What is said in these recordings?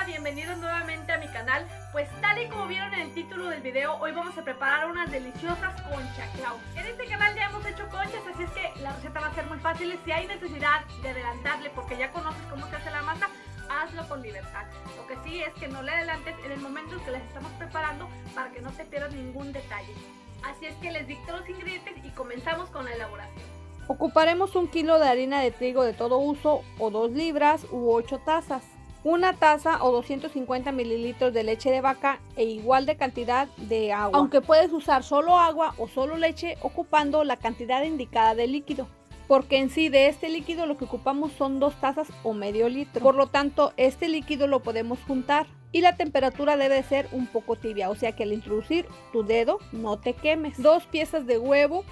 Hola, bienvenidos nuevamente a mi canal. Pues tal y como vieron en el título del video, hoy vamos a preparar unas deliciosas concha Claus. En este canal ya hemos hecho conchas, así es que la receta va a ser muy fácil. Si hay necesidad de adelantarle porque ya conoces cómo se hace la masa, hazlo con libertad. Lo que sí es que no le adelantes en el momento en que las estamos preparando para que no te pierdas ningún detalle. Así es que les dicto los ingredientes y comenzamos con la elaboración. Ocuparemos 1 kilo de harina de trigo de todo uso o 2 libras u 8 tazas, 1 taza o 250 mililitros de leche de vaca e igual de cantidad de agua, aunque puedes usar solo agua o solo leche ocupando la cantidad indicada de líquido, porque en sí de este líquido lo que ocupamos son 2 tazas o medio litro, por lo tanto este líquido lo podemos juntar y la temperatura debe ser un poco tibia, o sea que al introducir tu dedo no te quemes. 2 piezas de huevo,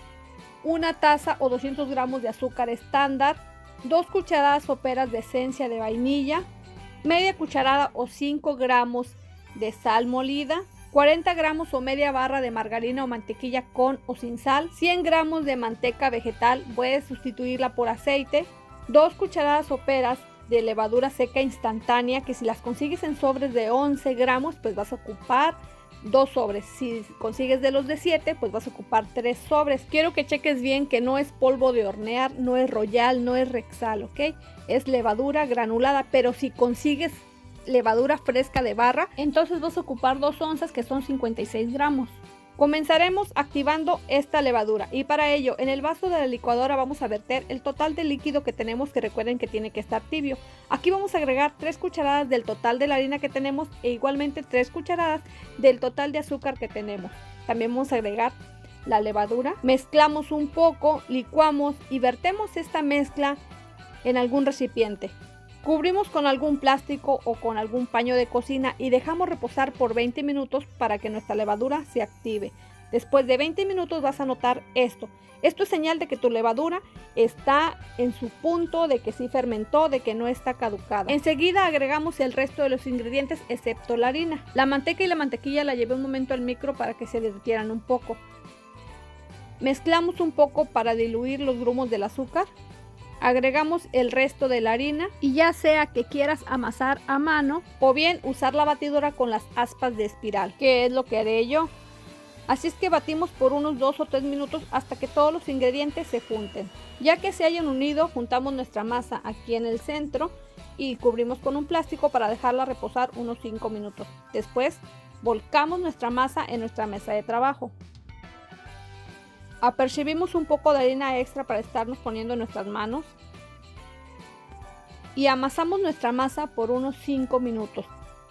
1 taza o 200 gramos de azúcar estándar, 2 cucharadas soperas de esencia de vainilla, media cucharada o 5 gramos de sal molida, 40 gramos o media barra de margarina o mantequilla con o sin sal, 100 gramos de manteca vegetal, puedes sustituirla por aceite, 2 cucharadas soperas de levadura seca instantánea, que si las consigues en sobres de 11 gramos, pues vas a ocupar 2 sobres. Si consigues de los de 7, pues vas a ocupar 3 sobres. Quiero que cheques bien que no es polvo de hornear, no es Royal, no es Rexal, ¿ok? Es levadura granulada, pero si consigues levadura fresca de barra, entonces vas a ocupar 2 onzas, que son 56 gramos. Comenzaremos activando esta levadura y para ello en el vaso de la licuadora vamos a verter el total de líquido que tenemos, que recuerden que tiene que estar tibio. Aquí vamos a agregar 3 cucharadas del total de la harina que tenemos e igualmente 3 cucharadas del total de azúcar que tenemos. También vamos a agregar la levadura, mezclamos un poco, licuamos y vertemos esta mezcla en algún recipiente. Cubrimos con algún plástico o con algún paño de cocina y dejamos reposar por 20 minutos para que nuestra levadura se active. Después de 20 minutos vas a notar esto. Esto es señal de que tu levadura está en su punto, de que sí fermentó, de que no está caducada. Enseguida agregamos el resto de los ingredientes excepto la harina. La manteca y la mantequilla la llevé un momento al micro para que se derritieran un poco. Mezclamos un poco para diluir los grumos del azúcar. Agregamos el resto de la harina y ya sea que quieras amasar a mano o bien usar la batidora con las aspas de espiral, que es lo que haré yo. Así es que batimos por unos 2 o 3 minutos hasta que todos los ingredientes se junten. Ya que se hayan unido, juntamos nuestra masa aquí en el centro y cubrimos con un plástico para dejarla reposar unos 5 minutos. Después volcamos nuestra masa en nuestra mesa de trabajo. Apercibimos un poco de harina extra para estarnos poniendo en nuestras manos y amasamos nuestra masa por unos 5 minutos.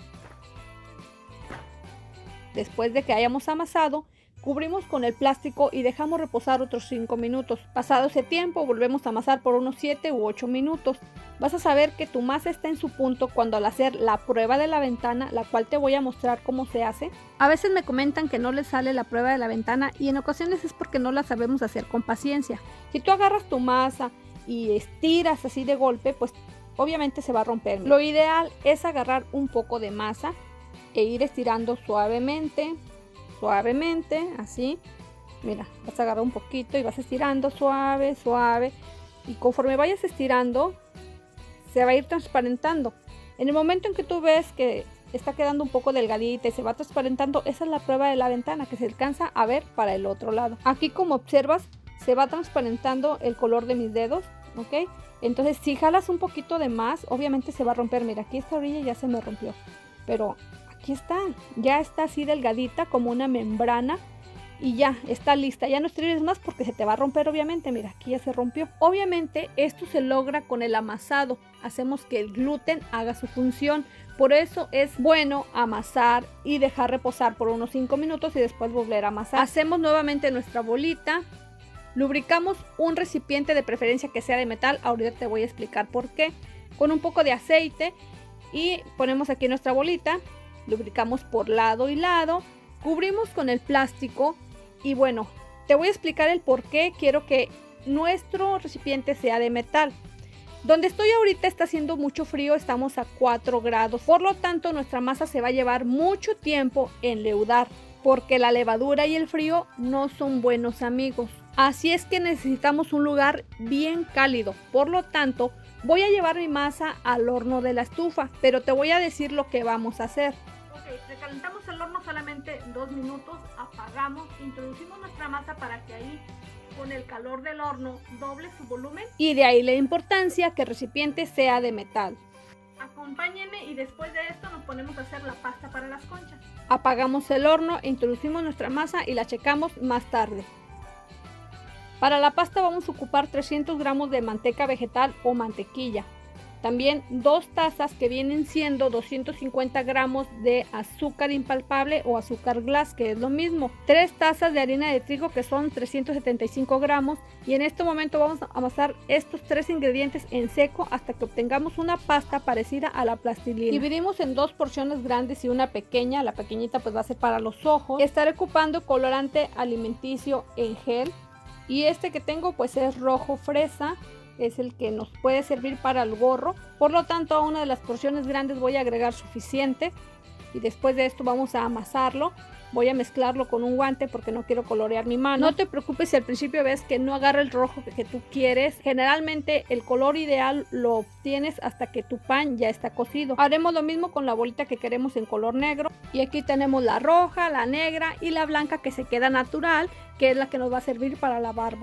Después de que hayamos amasado, cubrimos con el plástico y dejamos reposar otros 5 minutos. Pasado ese tiempo, volvemos a amasar por unos 7 u 8 minutos. Vas a saber que tu masa está en su punto cuando al hacer la prueba de la ventana, la cual te voy a mostrar cómo se hace. A veces me comentan que no les sale la prueba de la ventana y en ocasiones es porque no la sabemos hacer con paciencia. Si tú agarras tu masa y estiras así de golpe, pues obviamente se va a romper. Lo ideal es agarrar un poco de masa e ir estirando suavemente, así. Mira, vas a agarrar un poquito y vas estirando suave, suave. Y conforme vayas estirando, se va a ir transparentando. En el momento en que tú ves que está quedando un poco delgadita y se va transparentando, esa es la prueba de la ventana, que se alcanza a ver para el otro lado. Aquí, como observas, se va transparentando el color de mis dedos, ¿ok? Entonces, si jalas un poquito de más, obviamente se va a romper. Mira, aquí esta orilla ya se me rompió, pero aquí está, ya está así delgadita como una membrana y ya está lista. Ya no estires más porque se te va a romper, obviamente. Mira, aquí ya se rompió. Obviamente esto se logra con el amasado. Hacemos que el gluten haga su función. Por eso es bueno amasar y dejar reposar por unos 5 minutos y después volver a amasar. Hacemos nuevamente nuestra bolita. Lubricamos un recipiente, de preferencia que sea de metal. Ahorita te voy a explicar por qué. Con un poco de aceite y ponemos aquí nuestra bolita. Lubricamos por lado y lado. Cubrimos con el plástico. Y bueno, te voy a explicar el por qué quiero que nuestro recipiente sea de metal. Donde estoy ahorita está haciendo mucho frío, estamos a 4 grados. Por lo tanto, nuestra masa se va a llevar mucho tiempo en leudar, porque la levadura y el frío no son buenos amigos. Así es que necesitamos un lugar bien cálido. Por lo tanto, Voy a llevar mi masa al horno de la estufa, pero te voy a decir lo que vamos a hacer. Ok, recalentamos el horno solamente 2 minutos, apagamos, introducimos nuestra masa para que ahí con el calor del horno doble su volumen. Y de ahí la importancia que el recipiente sea de metal. Acompáñenme y después de esto nos ponemos a hacer la pasta para las conchas. Apagamos el horno, introducimos nuestra masa y la checamos más tarde. Para la pasta vamos a ocupar 300 gramos de manteca vegetal o mantequilla. También 2 tazas que vienen siendo 250 gramos de azúcar impalpable o azúcar glass, que es lo mismo. 3 tazas de harina de trigo que son 375 gramos. Y en este momento vamos a amasar estos 3 ingredientes en seco hasta que obtengamos una pasta parecida a la plastilina. Dividimos en 2 porciones grandes y una pequeña. La pequeñita pues va a ser para los ojos. Estaré ocupando colorante alimenticio en gel. Y este que tengo pues es rojo fresa. Es el que nos puede servir para el gorro. Por lo tanto, a una de las porciones grandes voy a agregar suficiente. Y después de esto vamos a amasarlo. Voy a mezclarlo con un guante porque no quiero colorear mi mano. No te preocupes si al principio ves que no agarra el rojo que tú quieres. Generalmente el color ideal lo obtienes hasta que tu pan ya está cocido. Haremos lo mismo con la bolita que queremos en color negro. Y aquí tenemos la roja, la negra y la blanca que se queda natural, que es la que nos va a servir para la barba.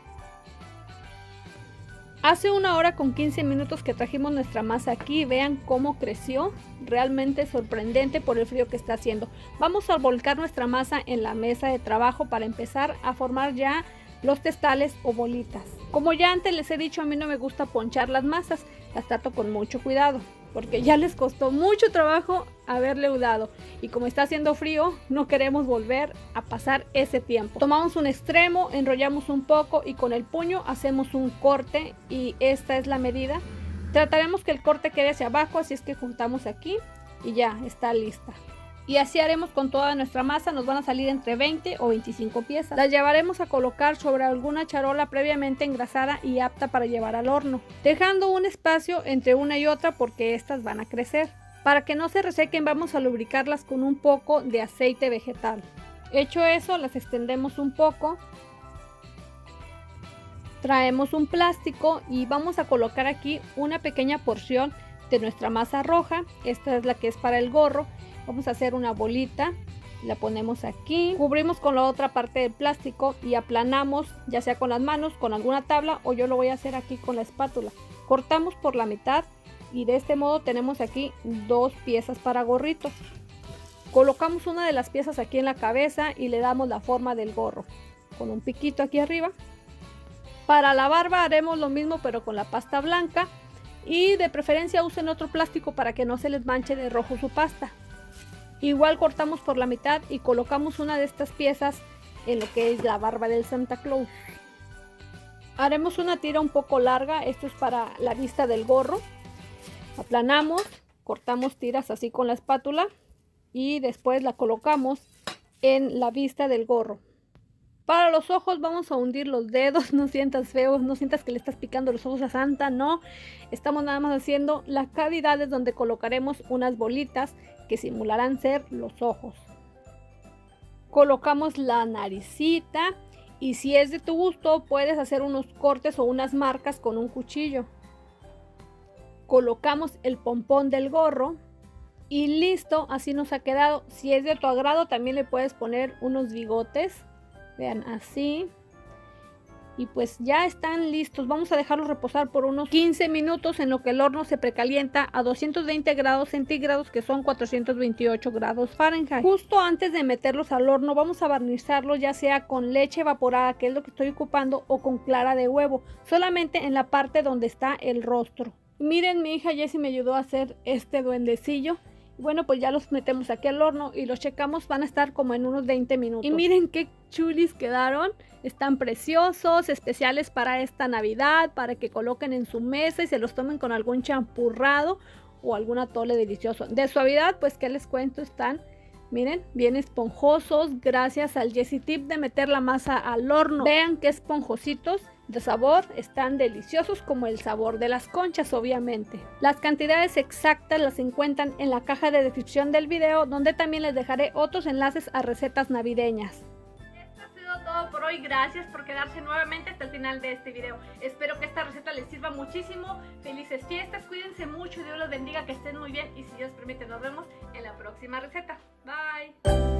Hace 1 hora con 15 minutos que trajimos nuestra masa aquí. Vean cómo creció. Realmente sorprendente por el frío que está haciendo. Vamos a volcar nuestra masa en la mesa de trabajo para empezar a formar ya los testales o bolitas. Como ya antes les he dicho, a mí no me gusta ponchar las masas. Las trato con mucho cuidado porque ya les costó mucho trabajo haber leudado. Y como está haciendo frío, no queremos volver a pasar ese tiempo. Tomamos un extremo, enrollamos un poco y con el puño hacemos un corte. Y esta es la medida. Trataremos que el corte quede hacia abajo, así es que juntamos aquí y ya está lista. Y así haremos con toda nuestra masa. Nos van a salir entre 20 o 25 piezas. Las llevaremos a colocar sobre alguna charola previamente engrasada y apta para llevar al horno, dejando un espacio entre una y otra porque estas van a crecer. Para que no se resequen vamos a lubricarlas con un poco de aceite vegetal. Hecho eso, las extendemos un poco. Traemos un plástico y vamos a colocar aquí una pequeña porción de nuestra masa roja. Esta es la que es para el gorro. Vamos a hacer una bolita, la ponemos aquí, cubrimos con la otra parte del plástico y aplanamos, ya sea con las manos, con alguna tabla o yo lo voy a hacer aquí con la espátula. Cortamos por la mitad y de este modo tenemos aquí 2 piezas para gorritos. Colocamos una de las piezas aquí en la cabeza y le damos la forma del gorro, con un piquito aquí arriba. Para la barba haremos lo mismo pero con la pasta blanca y de preferencia usen otro plástico para que no se les manche de rojo su pasta. Igual cortamos por la mitad y colocamos una de estas piezas en lo que es la barba del Santa Claus. Haremos una tira un poco larga, esto es para la vista del gorro. Aplanamos, cortamos tiras así con la espátula y después la colocamos en la vista del gorro. Para los ojos vamos a hundir los dedos, no sientas feo, no sientas que le estás picando los ojos a Santa, no. Estamos nada más haciendo las cavidades donde colocaremos unas bolitas que simularán ser los ojos. Colocamos la naricita y si es de tu gusto puedes hacer unos cortes o unas marcas con un cuchillo. Colocamos el pompón del gorro y listo, así nos ha quedado. Si es de tu agrado también le puedes poner unos bigotes. Vean, así. Y pues ya están listos. Vamos a dejarlos reposar por unos 15 minutos en lo que el horno se precalienta a 220 grados centígrados, que son 428 grados Fahrenheit. Justo antes de meterlos al horno vamos a barnizarlos ya sea con leche evaporada, que es lo que estoy ocupando, o con clara de huevo, solamente en la parte donde está el rostro. Miren, mi hija Jessie me ayudó a hacer este duendecillo. Bueno, pues ya los metemos aquí al horno y los checamos, van a estar como en unos 20 minutos. Y miren qué chulis quedaron, están preciosos, especiales para esta Navidad, para que coloquen en su mesa y se los tomen con algún champurrado o algún atole delicioso. De suavidad, pues qué les cuento, están, miren, bien esponjosos, gracias al Jessie Tip de meter la masa al horno. Vean qué esponjositos. De sabor están deliciosos como el sabor de las conchas, obviamente. Las cantidades exactas las encuentran en la caja de descripción del video, donde también les dejaré otros enlaces a recetas navideñas. Esto ha sido Todo por hoy, gracias por quedarse nuevamente hasta el final de este video. Espero que esta receta les sirva muchísimo. Felices fiestas, cuídense mucho, Dios los bendiga, que estén muy bien y si Dios permite nos vemos en la próxima receta. Bye.